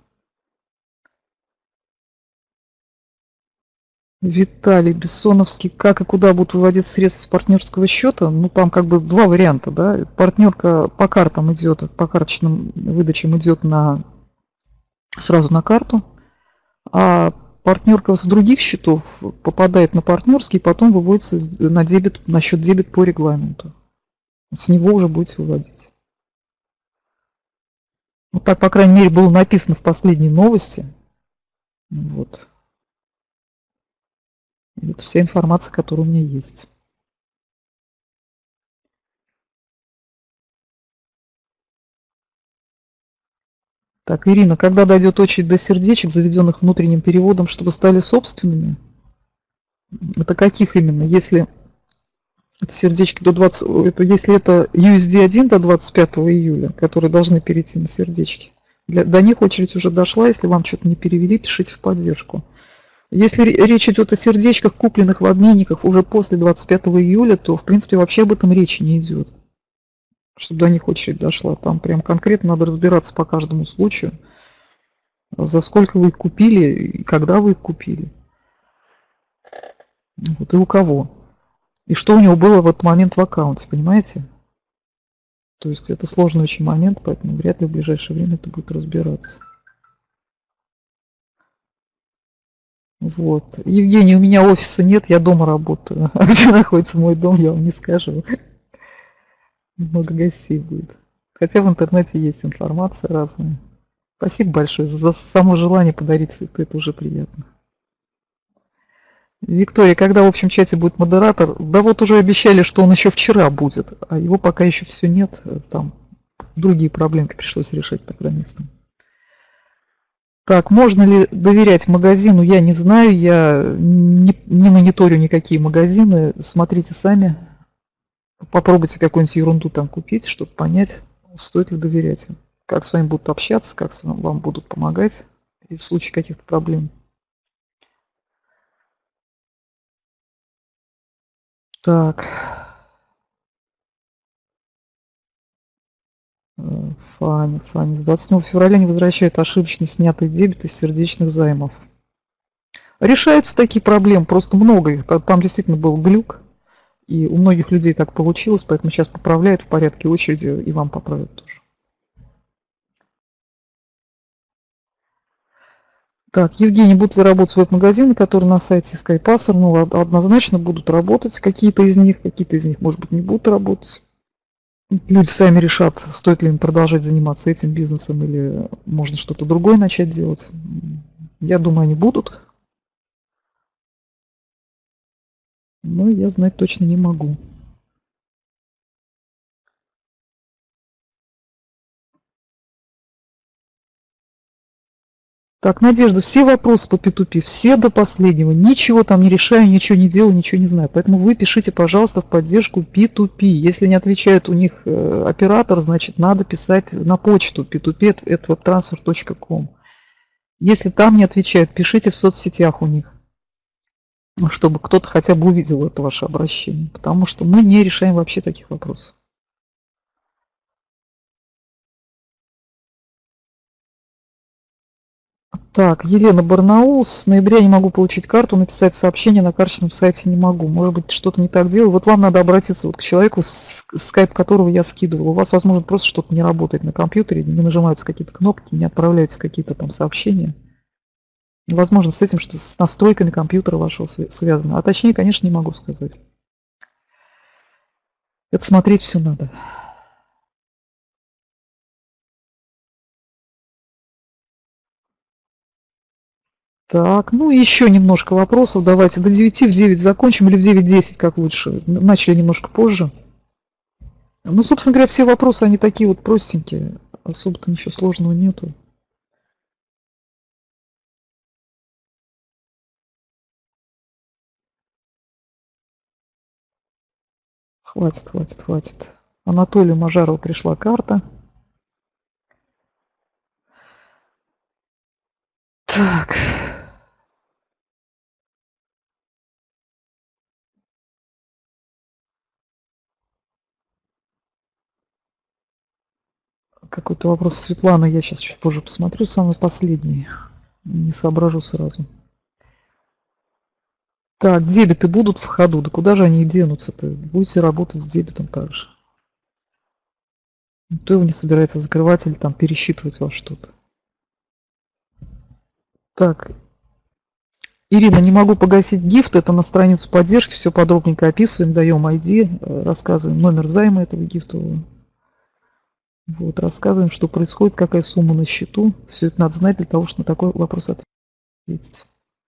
Виталий Бессоновский. Как и куда будут выводиться средства с партнерского счета? Ну, там как бы два варианта, да. Партнерка по картам идет, по карточным выдачам идет сразу на карту. А партнерка с других счетов попадает на партнерский, и потом выводится на дебет, на счет дебет по регламенту. С него уже будете выводить. Вот так, по крайней мере, было написано в последней новости. Вот. Это вся информация, которая у меня есть. Так, Ирина, когда дойдет очередь до сердечек, заведенных внутренним переводом, чтобы стали собственными? Это каких именно? Если это сердечки до 20, если это USD1 до 25 июля, которые должны перейти на сердечки. До них очередь уже дошла, если вам что-то не перевели, пишите в поддержку. Если речь идет о сердечках, купленных в обменниках уже после 25 июля, то, в принципе, вообще об этом речи не идет. Чтобы до них очередь дошла. Там прям конкретно надо разбираться по каждому случаю. За сколько вы их купили и когда вы их купили. Вот, и у кого. И что у него было в этот момент в аккаунте, понимаете? То есть это сложный очень момент, поэтому вряд ли в ближайшее время это будет разбираться. Вот. Евгений, у меня офиса нет, я дома работаю. А где находится мой дом, я вам не скажу. Много гостей будет. Хотя в интернете есть информация разная. Спасибо большое за само желание подарить цветы, это уже приятно. Виктория, когда в общем чате будет модератор? Да вот уже обещали, что он еще вчера будет, а его пока еще все нет. Там другие проблемки пришлось решать программистам. Так, можно ли доверять магазину? Я не знаю, я не мониторю никакие магазины. Смотрите сами. Попробуйте какую-нибудь ерунду там купить, чтобы понять, стоит ли доверять им. Как с вами будут общаться, как вам будут помогать и в случае каких-то проблем. Так. Фаня. С 27 февраля не возвращают ошибочно снятый дебет из сердечных займов. Решаются такие проблемы, просто много их. Там действительно был глюк, и у многих людей так получилось, поэтому сейчас поправляют в порядке очереди, и вам поправят тоже. Так, Евгений, будут ли работать веб-магазины, которые на сайте SkyPasser? Ну, однозначно будут работать. Какие-то из них, может быть, не будут работать. Люди сами решат, стоит ли им продолжать заниматься этим бизнесом или можно что-то другое начать делать. Я думаю, они будут. Но я знать точно не могу. Так, Надежда, все вопросы по P2P, все до последнего. Ничего там не решаю, ничего не делаю, ничего не знаю. Поэтому вы пишите, пожалуйста, в поддержку P2P. Если не отвечает у них оператор, значит, надо писать на почту p2p@webtransfer.com. Если там не отвечают, пишите в соцсетях у них, чтобы кто-то хотя бы увидел это ваше обращение. Потому что мы не решаем вообще таких вопросов. Так, Елена Барнаул. С ноября не могу получить карту, написать сообщение на карточном сайте не могу. Может быть, что-то не так делаю. Вот вам надо обратиться вот к человеку, скайп которого я скидывал. У вас, возможно, просто что-то не работает на компьютере, не нажимаются какие-то кнопки, не отправляются какие-то там сообщения. Возможно, с этим, что с настройками компьютера вашего связано. А точнее, конечно, не могу сказать. Это смотреть все надо. Так, ну еще немножко вопросов. Давайте до 9 в 9 закончим или в 9:10, как лучше. Начали немножко позже. Ну, собственно говоря, все вопросы, они такие вот простенькие. Особо-то ничего сложного нету. Хватит, хватит, хватит. Анатолию Мажарову пришла карта. Так. Какой-то вопрос Светланы. Я сейчас чуть позже посмотрю. Самый последний. Не соображу сразу. Так, дебеты будут в ходу. Да куда же они денутся-то? Будете работать с дебетом также. Никто его не собирается закрывать или там пересчитывать во что-то. Так, Ирина, не могу погасить гифт. Это на страницу поддержки. Все подробненько описываем, даем ID, рассказываем номер займа этого гифтового. Вот, рассказываем, что происходит, какая сумма на счету. Все это надо знать для того, чтобы на такой вопрос ответить.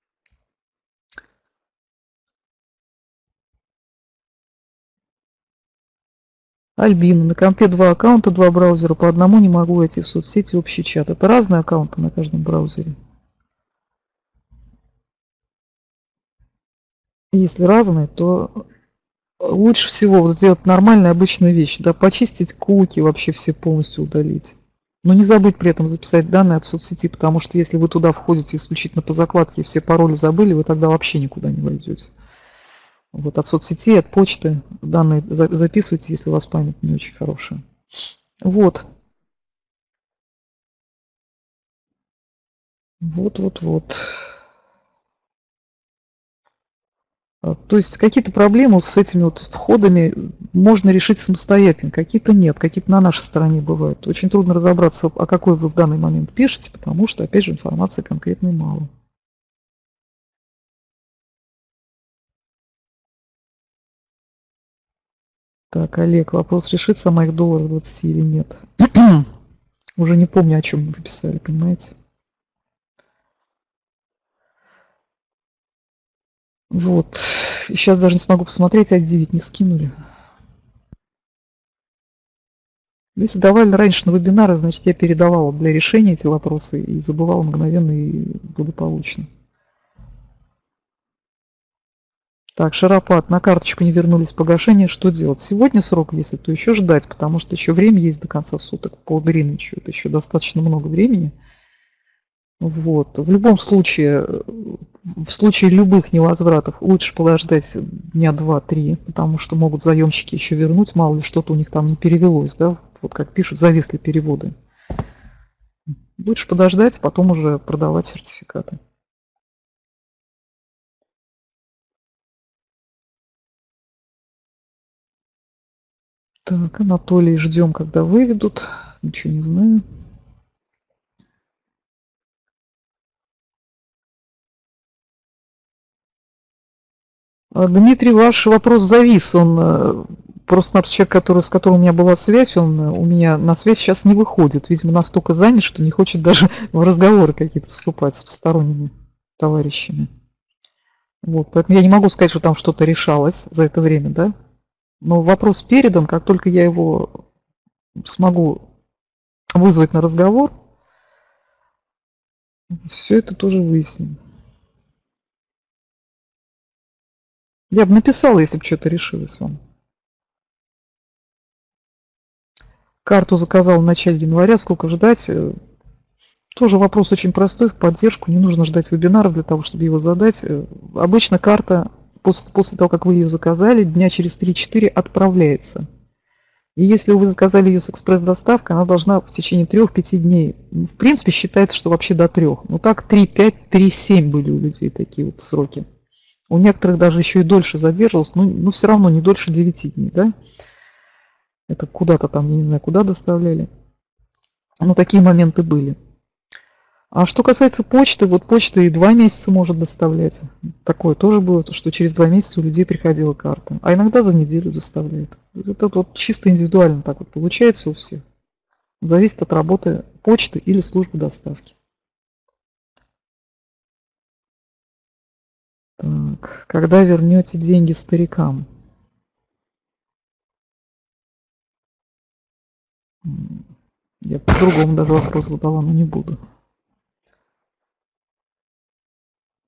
Альбина, на компе два аккаунта, два браузера, по одному не могу войти в соцсети, общий чат. Это разные аккаунты на каждом браузере? Если разные, то лучше всего вот сделать нормальные обычные вещи, да, почистить куки, вообще все полностью удалить. Но не забыть при этом записать данные от соцсети, потому что если вы туда входите исключительно по закладке и все пароли забыли, вы тогда вообще никуда не войдете. Вот от соцсетей, от почты данные записывайте, если у вас память не очень хорошая. Вот. Вот. То есть какие-то проблемы с этими вот входами можно решить самостоятельно, какие-то нет, какие-то на нашей стороне бывают. Очень трудно разобраться, о какой вы в данный момент пишете, потому что, опять же, информации конкретной мало. Так, Олег, вопрос решится о моих долларах 20 или нет? Уже не помню, о чем вы писали, понимаете? Вот. И сейчас даже не смогу посмотреть, а 9 не скинули. Если давали раньше на вебинары, значит, я передавала для решения эти вопросы и забывала мгновенно и благополучно. Так, Шарапат, на карточку не вернулись погашения, что делать? Сегодня срок, если то еще ждать, потому что еще время есть до конца суток по Гринвичу. Это еще достаточно много времени. Вот. В любом случае, в случае любых невозвратов лучше подождать дня два-три, потому что могут заемщики еще вернуть, мало ли что-то у них там не перевелось, да, вот как пишут, зависли переводы. Лучше подождать, потом уже продавать сертификаты. Так, Анатолий, ждем, когда выведут. Ничего не знаю. Дмитрий, ваш вопрос завис. Он просто-напросто человек, с которым у меня была связь, он у меня на связь сейчас не выходит. Видимо, настолько занят, что не хочет даже в разговоры какие-то вступать с посторонними товарищами. Вот, поэтому я не могу сказать, что там что-то решалось за это время, да. Но вопрос передан, как только я его смогу вызвать на разговор, все это тоже выясним. Я бы написала, если бы что-то решилось вам. Карту заказал в начале января, сколько ждать? Тоже вопрос очень простой, в поддержку. Не нужно ждать вебинаров для того, чтобы его задать. Обычно карта после того, как вы ее заказали, дня через 3-4 отправляется. И если вы заказали ее с экспресс-доставкой, она должна в течение 3-5 дней. В принципе, считается, что вообще до 3. Но так 3-5, 3-7 были у людей такие вот сроки. У некоторых даже еще и дольше задерживалось, но все равно не дольше 9 дней, да? Это куда-то там, я не знаю, куда доставляли. Но такие моменты были. А что касается почты, вот почта и 2 месяца может доставлять. Такое тоже было, то, что через 2 месяца у людей приходила карта. А иногда за неделю доставляют. Это вот чисто индивидуально так вот получается у всех. Зависит от работы почты или службы доставки. Так, когда вернете деньги старикам? Я по-другому даже вопрос задала, но не буду.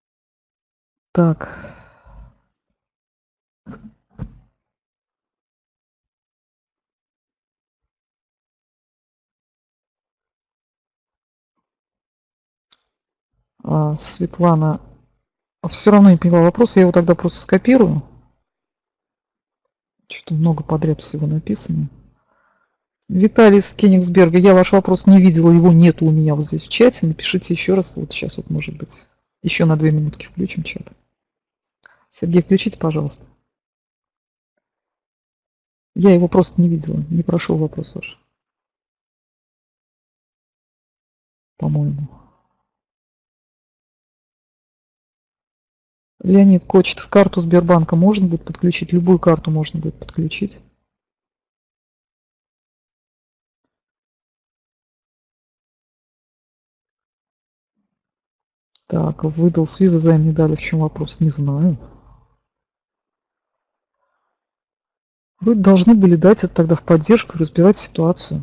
Так. Светлана все равно не поняла вопрос, я его тогда просто скопирую. Что-то много подряд всего написано. Виталий из Кенигсберга, я ваш вопрос не видела, его нету у меня вот здесь в чате. Напишите еще раз, вот сейчас вот может быть. Еще на 2 минутки включим чат. Сергей, включите, пожалуйста. Я его просто не видела, не прошел вопрос ваш. По-моему. Леонид Кочетов, карту Сбербанка можно будет подключить? Любую карту можно будет подключить. Так, выдал с визы займ не дали. В чем вопрос? Не знаю. Вы должны были дать это тогда в поддержку и разбирать ситуацию.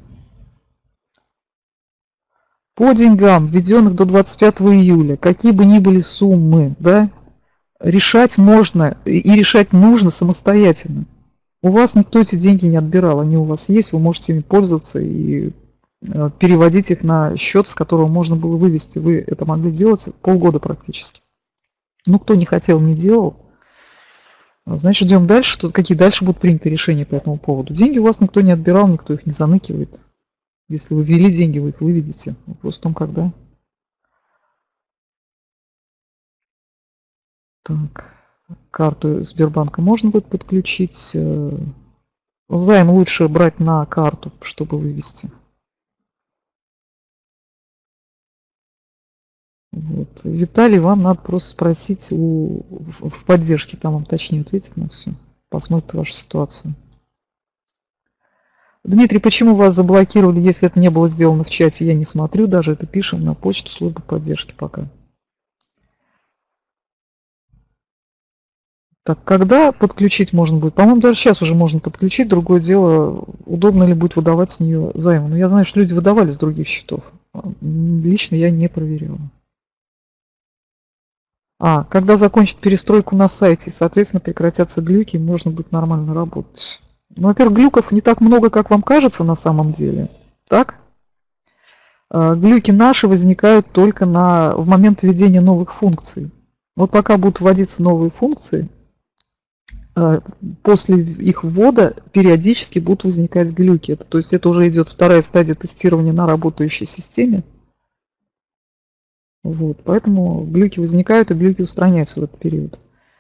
По деньгам, введенных до 25 июля, какие бы ни были суммы, да, решать можно и решать нужно самостоятельно. У вас никто эти деньги не отбирал, они у вас есть, вы можете ими пользоваться и переводить их на счет, с которого можно было вывести. Вы это могли делать полгода практически. Ну, кто не хотел, не делал. Значит, идем дальше. Какие дальше будут приняты решения по этому поводу. Деньги у вас никто не отбирал, никто их не заныкивает. Если вы ввели деньги, вы их выведете. Вопрос в том, когда. Так, карту Сбербанка можно будет подключить. Займ лучше брать на карту, чтобы вывести. Вот. Виталий, вам надо просто спросить в поддержке, там вам точнее ответят на все. Посмотрят вашу ситуацию. Дмитрий, почему вас заблокировали, если это не было сделано в чате? Я не смотрю, даже это пишем на почту службы поддержки пока. Так, когда подключить можно будет? По-моему, даже сейчас уже можно подключить. Другое дело, удобно ли будет выдавать с нее займы. Но я знаю, что люди выдавали с других счетов. Лично я не проверяла. Когда закончат перестройку на сайте, соответственно, прекратятся глюки, и можно будет нормально работать. Ну, во-первых, глюков не так много, как вам кажется на самом деле. Так? Глюки наши возникают только в момент введения новых функций. Вот пока будут вводиться новые функции, после их ввода периодически будут возникать глюки. То есть это уже идет вторая стадия тестирования на работающей системе. Вот, поэтому глюки возникают и глюки устраняются в этот период.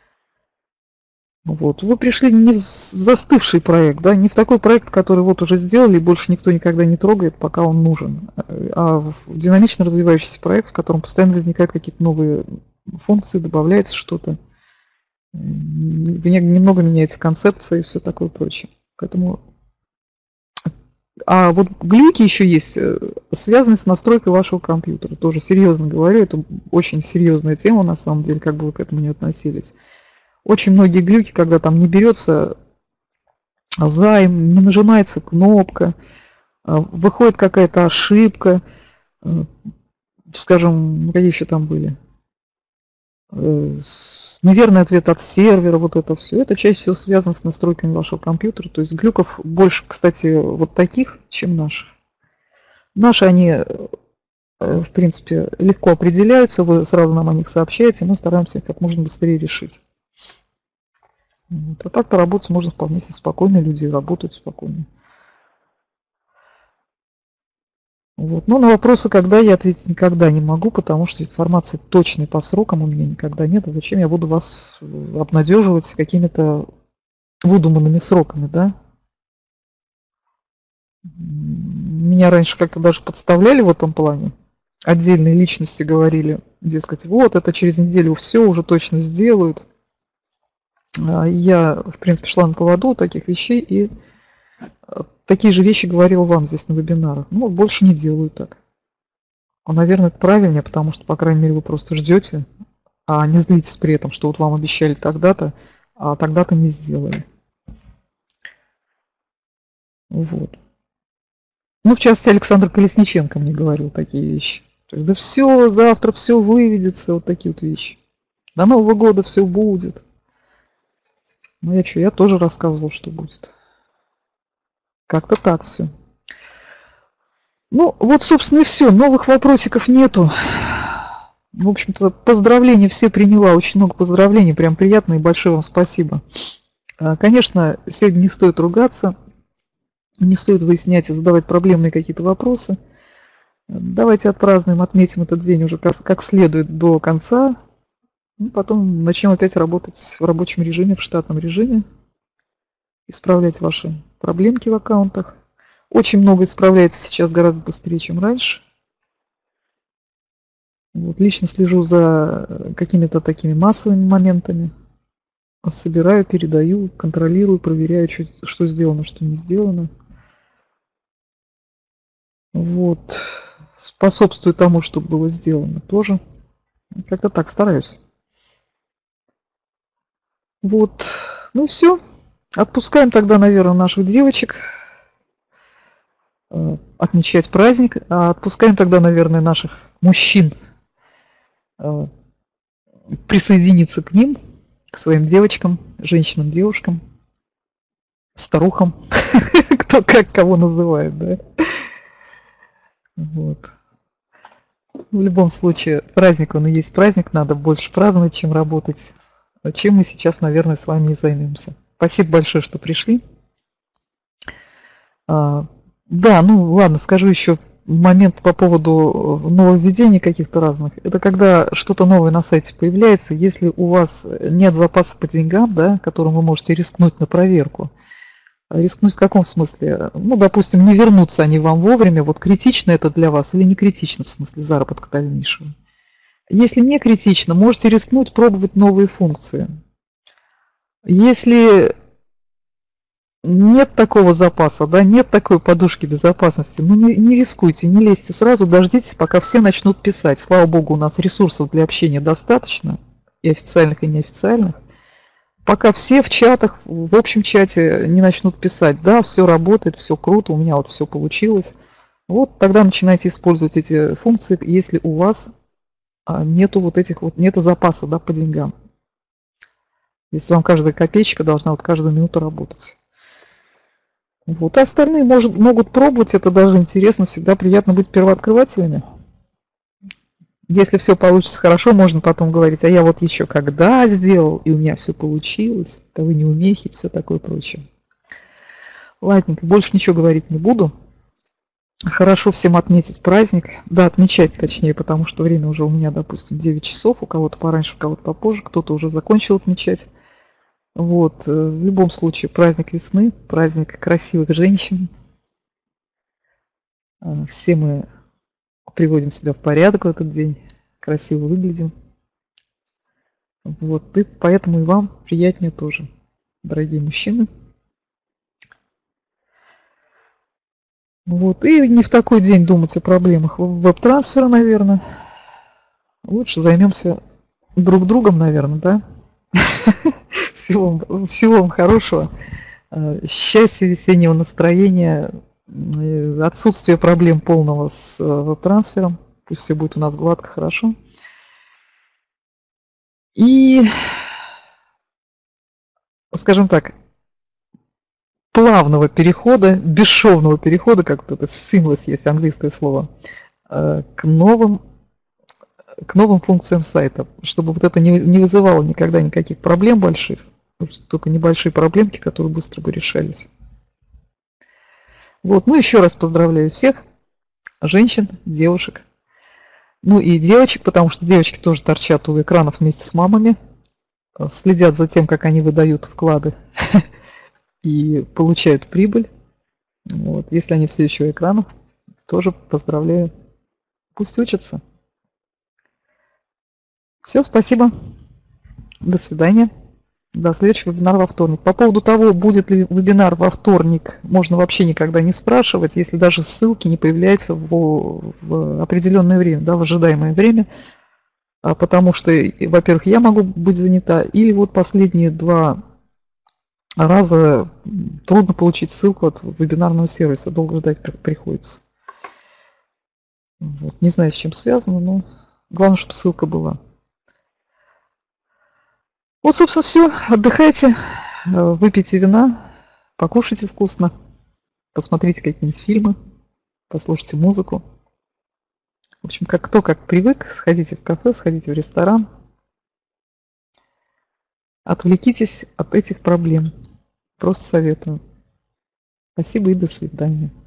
Вот. Вы пришли не в застывший проект, да, не в такой проект, который вот уже сделали и больше никто никогда не трогает, пока он нужен, а в динамично развивающийся проект, в котором постоянно возникают какие-то новые функции, добавляется что-то, немного меняется концепция и все такое прочее. Поэтому... А вот глюки еще есть, связанные с настройкой вашего компьютера. Тоже серьезно говорю, это очень серьезная тема на самом деле, как бы вы к этому не относились. Очень многие глюки, когда там не берется займ, не нажимается кнопка, выходит какая-то ошибка, скажем, какие еще там были, неверный ответ от сервера, вот это все. Это чаще всего связано с настройками вашего компьютера. То есть глюков больше, кстати, вот таких, чем наших. Наши, они, в принципе, легко определяются, вы сразу нам о них сообщаете, мы стараемся их как можно быстрее решить. Вот. А так поработать можно вполне себе спокойно, люди работают спокойно. Вот. Но на вопросы, когда, я ответить никогда не могу, потому что информации точной по срокам у меня никогда нет. А зачем я буду вас обнадеживать какими-то выдуманными сроками, да? Меня раньше как-то даже подставляли в этом плане. Отдельные личности говорили, дескать, вот это через неделю все уже точно сделают. Я, в принципе, шла на поводу таких вещей и такие же вещи говорила вам здесь на вебинарах. Ну, больше не делаю так. Наверное, это правильнее, потому что, по крайней мере, вы просто ждете, а не злитесь при этом, что вот вам обещали тогда-то, а тогда-то не сделали. Вот. Ну, в частности, Александр Колесниченко мне говорил такие вещи. То есть, да все, завтра все выведется, вот такие вот вещи. До Нового года все будет. Ну, я тоже рассказывал, что будет. Как-то так все. Ну, вот, собственно, и все. Новых вопросиков нету. В общем-то, поздравления все приняла, очень много поздравлений, прям приятно и большое вам спасибо. Конечно, сегодня не стоит ругаться, не стоит выяснять и задавать проблемные какие-то вопросы. Давайте отпразднуем, отметим этот день уже как следует до конца. Ну, потом начнем опять работать в рабочем режиме, в штатном режиме, исправлять ваши проблемки в аккаунтах. Очень много исправляется сейчас гораздо быстрее, чем раньше. Вот, лично слежу за какими-то такими массовыми моментами. Собираю, передаю, контролирую, проверяю, что сделано, что не сделано. Вот. Способствую тому, что было сделано тоже. Как-то так стараюсь. Вот. Ну все. Отпускаем тогда, наверное, наших девочек отмечать праздник. А отпускаем тогда, наверное, наших мужчин присоединиться к ним, к своим девочкам, женщинам, девушкам, старухам, кто как кого называет, да. Вот. В любом случае, праздник он и есть праздник, надо больше праздновать, чем работать. Чем мы сейчас, наверное, с вами и займемся. Спасибо большое, что пришли. Да, ну ладно, скажу еще момент по поводу нововведений каких-то разных. Это когда что-то новое на сайте появляется, если у вас нет запаса по деньгам, да, которым вы можете рискнуть на проверку. Рискнуть в каком смысле? Ну, допустим, не вернутся они вам вовремя. Вот критично это для вас или не критично в смысле заработка дальнейшего? Если не критично, можете рискнуть пробовать новые функции. Если нет такого запаса, да, нет такой подушки безопасности, ну не рискуйте, не лезьте сразу, дождитесь, пока все начнут писать. Слава богу, у нас ресурсов для общения достаточно, и официальных, и неофициальных. Пока все в чатах, в общем чате не начнут писать, да, все работает, все круто, у меня вот все получилось. Вот тогда начинайте использовать эти функции, если у вас нету вот этих вот, нету запаса, да, по деньгам. Если вам каждая копеечка должна вот каждую минуту работать. Вот, а остальные могут пробовать, это даже интересно, всегда приятно быть первооткрывателями. Если все получится хорошо, можно потом говорить, а я вот еще когда сделал, и у меня все получилось, это вы не умехи, все такое прочее. Ладненько, больше ничего говорить не буду. Хорошо всем отметить праздник, да, отмечать точнее, потому что время уже у меня, допустим, 9 часов, у кого-то пораньше, у кого-то попозже, кто-то уже закончил отмечать. Вот, в любом случае, праздник весны, праздник красивых женщин. Все мы приводим себя в порядок в этот день, красиво выглядим. Вот, и поэтому и вам приятнее тоже, дорогие мужчины. Вот, и не в такой день думать о проблемах веб-трансфера, наверное. Лучше займемся друг другом, наверное, да? Всего вам хорошего. Счастья, весеннего настроения, отсутствие проблем полного с веб-трансфером. Пусть все будет у нас гладко, хорошо. И, скажем так, плавного перехода, бесшовного перехода, как вот это seamless есть английское слово, к новым функциям сайта, чтобы вот это не вызывало никогда никаких проблем больших, только небольшие проблемки, которые быстро бы решались. Вот, ну еще раз поздравляю всех, женщин, девушек, ну и девочек, потому что девочки тоже торчат у экранов вместе с мамами, следят за тем, как они выдают вклады и получают прибыль. Вот, если они все еще у экранов, тоже поздравляю, пусть учатся. Все, спасибо. До свидания. До следующего вебинара во вторник. По поводу того, будет ли вебинар во вторник, можно вообще никогда не спрашивать, если даже ссылки не появляются в определенное время, да, в ожидаемое время. Потому что, во-первых, я могу быть занята, или вот последние 2 раза трудно получить ссылку от вебинарного сервиса, долго ждать приходится. Вот. Не знаю, с чем связано, но главное, чтобы ссылка была. Вот, собственно, все. Отдыхайте, выпейте вина, покушайте вкусно, посмотрите какие-нибудь фильмы, послушайте музыку. В общем, как кто как привык, сходите в кафе, сходите в ресторан. Отвлекитесь от этих проблем. Просто советую. Спасибо и до свидания.